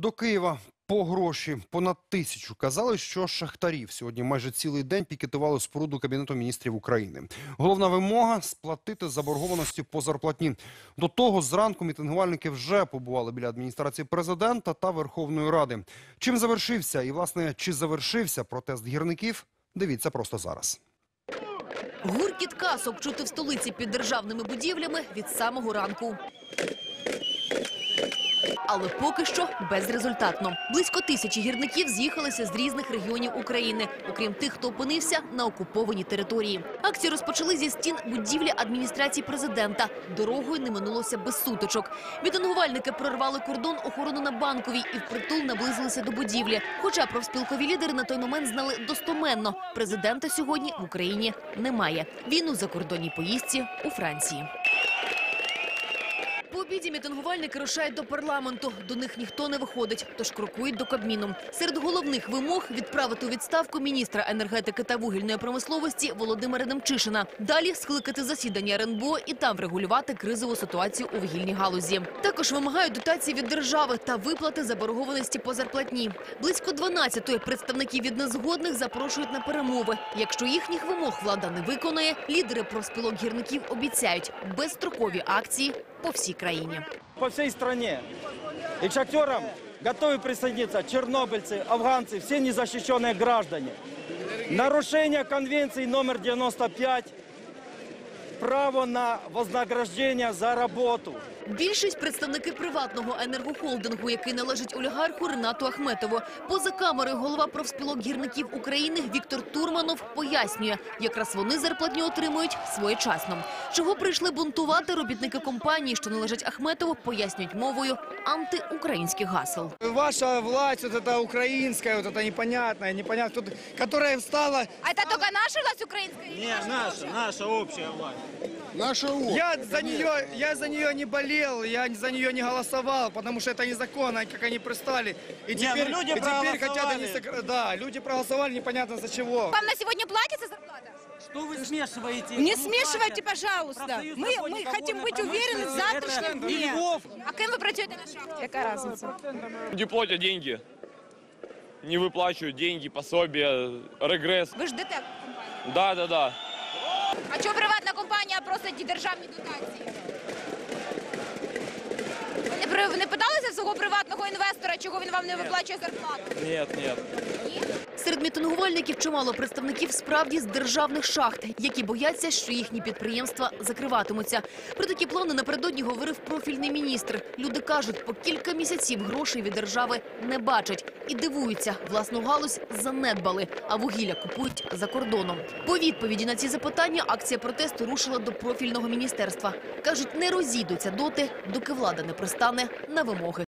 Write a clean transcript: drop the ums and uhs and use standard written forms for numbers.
до Києва по гроші. Понад 1000. Казали, що шахтарів сьогодні майже цілий день пікетували споруду Кабінету міністрів України. Головна вимога – сплатити заборгованості по зарплатні. До того зранку мітингувальники вже побували біля адміністрації президента та Верховної Ради. Чим завершився і, власне, чи завершився протест гірників? Дивіться просто зараз. Гуркіт касок чути в столиці під державними будівлями від самого ранку. Але поки що безрезультатно. Близько 1000 гірників з'їхалися з різних регіонів України, окрім тих, хто опинився на окупованій території. Акцію розпочали зі стін будівлі адміністрації президента. Дорогою не минулося без сутичок. Мітингувальники прорвали кордон охорони на Банковій і впритул наблизилися до будівлі. Хоча профспілкові лідери на той момент знали достоменно – президента сьогодні в Україні немає. Він у закордонній поїздці у Франції. По обіді мітингувальники рушають до парламенту. До них ніхто не виходить, тож крокують до Кабміну. Серед головних вимог – відправити у відставку міністра енергетики та вугільної промисловості Володимира Демчишина. Далі – скликати засідання РНБО і там врегулювати кризову ситуацію у вугільній галузі. Також вимагають дотації від держави та виплати заборгованості по зарплатні. Близько 12-ї представників від незгодних запрошують на перемови. Якщо їхніх вимог влада не виконає, лідери профспілок гірників обіцяють – безстрокові акції по всій країні. По всей стране. И к шахтерам готовы присоединиться чернобыльцы, афганцы, все незащищенные граждане. Нарушение конвенции номер 95, право на вознаграждение за работу. Більшість – представники приватного енергохолдингу, який належить олігарху Ринату Ахметову. Поза камерою голова профспілок гірників України Віктор Турманов пояснює, якраз вони зарплатню отримують своєчасно. Чого прийшли бунтувати робітники компанії, що належать Ахметову, пояснюють мовою антиукраїнських гасел. Ваша власть, вот эта украинская, вот это непонятная, которая встала... А это только наша власть украинская? Не, наша общая власть. Я за нее не болел, я за нее не голосовал, потому что это незаконно, как они пристали. И теперь хотят... Да, люди проголосовали непонятно за чего. Вам на сегодня платится зарплата? Что вы смешиваете? Не смешивайте, пожалуйста. Мы хотим быть уверены в завтрашнем дне. А кем вы працюєте на шахте? Какая разница? Люди платят деньги, не выплачивают деньги, пособия, регресс. Ви ж ДТЕК компанія. Да. А чого приватна компанія просить ті державні дотації? Ви не питалися в свого приватного інвестора, чого він вам не виплачує зарплату? Нет. Ні? Серед мітингувальників чимало представників справді з державних шахт, які бояться, що їхні підприємства закриватимуться. Про такі плани напередодні говорив профільний міністр. Люди кажуть, по кілька місяців грошей від держави не бачать. І дивуються, власну галузь занедбали, а вугілля купують за кордоном. По відповіді на ці запитання акція протесту рушила до профільного міністерства. Кажуть, не розійдуться доти, доки влада не пристане на вимоги